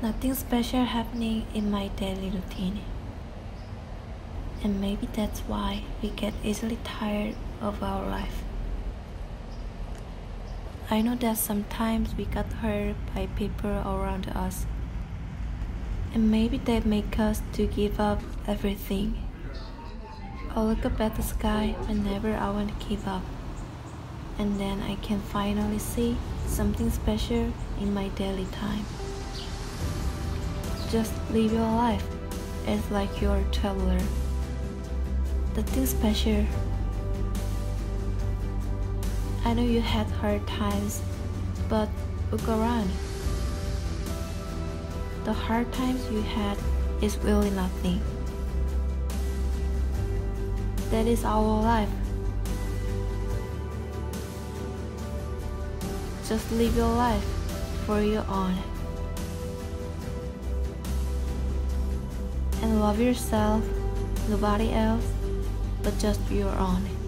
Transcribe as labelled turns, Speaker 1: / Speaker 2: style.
Speaker 1: Nothing special happening in my daily routine. And maybe that's why we get easily tired of our life. I know that sometimes we get hurt by people around us. And maybe they make us to give up everything. I look up at the sky whenever I want to give up. And then I can finally see something special in my daily time. Just live your life as like you're a traveler. Nothing special. I know you had hard times, but look around. The hard times you had is really nothing. That is our life. Just live your life for your own. And love yourself, nobody else, but just your own.